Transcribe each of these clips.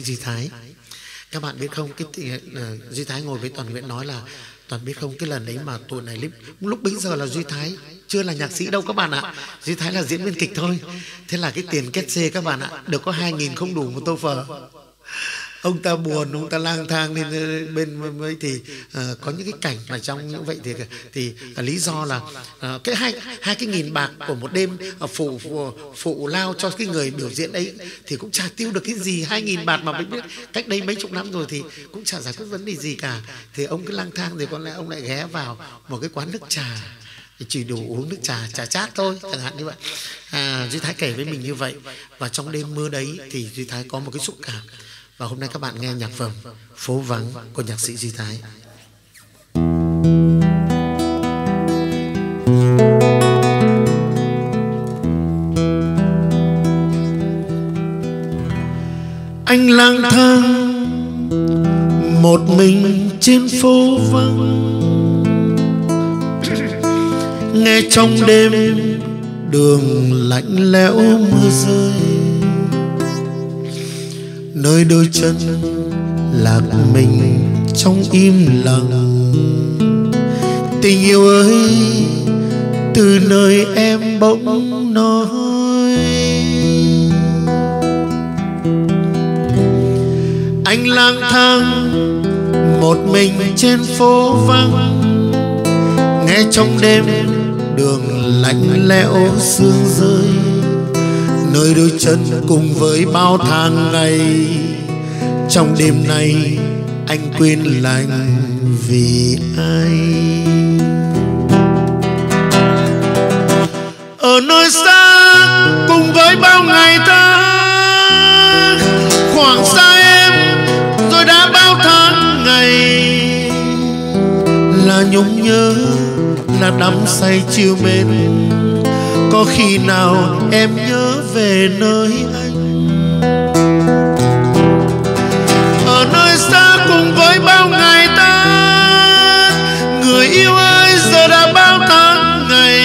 Duy Thái. Các bạn biết không, Duy Thái ngồi với Toàn Nguyễn nói là Toàn biết không, cái lần đấy mà tụi này lúc bấy giờ là Duy Thái chưa là nhạc sĩ đâu các bạn ạ. Duy Thái là diễn viên kịch thôi. Thế là cái tiền kết xê các bạn ạ, được có 2.000 không đủ một tô phở. Ông ta buồn, ông ta lang thang lên bên với thì có những cái cảnh mà trong như vậy thì lý do là cái hai cái nghìn bạc của một đêm phụ lao cho cái người biểu diễn ấy thì cũng chả tiêu được cái gì. 2.000 bạc mà mới biết cách đây mấy chục năm rồi thì cũng chả giải quyết vấn đề gì cả. Thì ông cứ lang thang thì có lẽ ông lại ghé vào một cái quán nước trà, chỉ đủ uống nước trà chát thôi, chẳng hạn như vậy. Duy Thái kể với mình như vậy. Và trong đêm mưa đấy thì Duy Thái có một cái xúc cảm. Và hôm nay các bạn nghe nhạc phẩm Phố Vắng của nhạc sĩ Duy Thái. Anh lang thang một mình trên phố vắng, nghe trong đêm đường lạnh lẽo mưa rơi, nơi đôi chân lạc mình trong im lặng. Tình yêu ơi, từ nơi em bỗng nói. Anh lang thang một mình trên phố vắng, nghe trong đêm đường lạnh lẽo sương rơi, nơi đôi chân cùng với bao tháng ngày. Trong đêm nay anh quên lành vì ai. Ở nơi xa cùng với bao ngày tháng, khoảng xa em rồi đã bao tháng ngày. Là nhung nhớ, là đắm say chiều mến, có khi nào em nhớ về nơi anh. Ở nơi xa cùng với bao ngày ta, người yêu ơi giờ đã bao tháng ngày.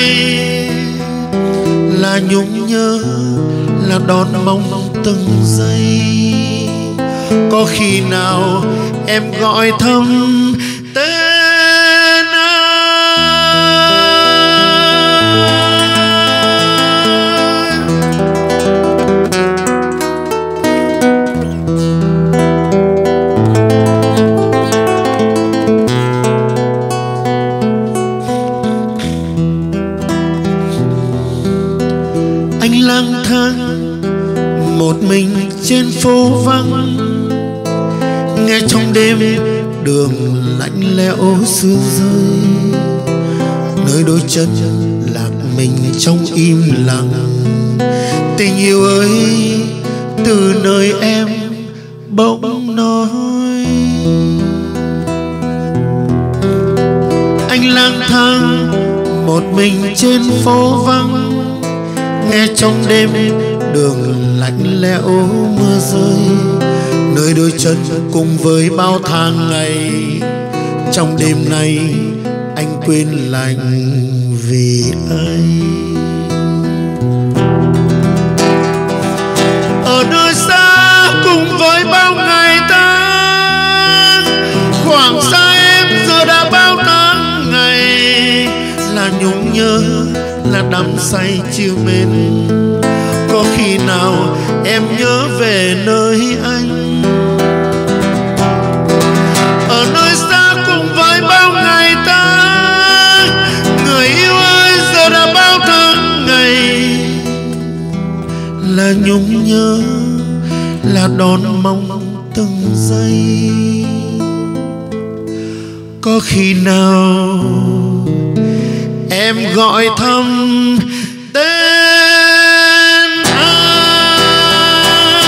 Là nhung nhớ, là đón mong từng giây, có khi nào em gọi thầm tên anh. Lang thang một mình trên phố vắng, nghe trong đêm đường lạnh lẽo sương rơi, nơi đôi chân lạc mình trong im lặng. Tình yêu ơi, từ nơi em bỗng nói. Anh lang thang một mình trên phố vắng, nghe trong đêm đường lạnh lẽo mưa rơi, nơi đôi chân cùng với bao tháng ngày. Trong đêm nay anh quên lành vì ai. Ở nơi xa cùng với bao ngày tháng, khoảng xa em giờ đã bao tháng ngày. Là nhung nhớ, là đắm say chiều mến, có khi nào em nhớ về nơi anh. Ở nơi xa cùng với bao ngày ta, người yêu ơi giờ đã bao tháng ngày. Là nhung nhớ, là đón mong từng giây, có khi nào em gọi thầm tên ai.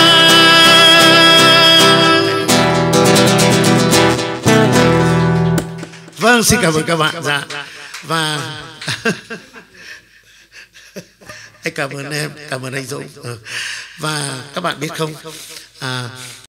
Vâng, xin cảm ơn các bạn. Dạ. Và anh cảm ơn em, cảm ơn anh Dũng. Và các bạn biết không,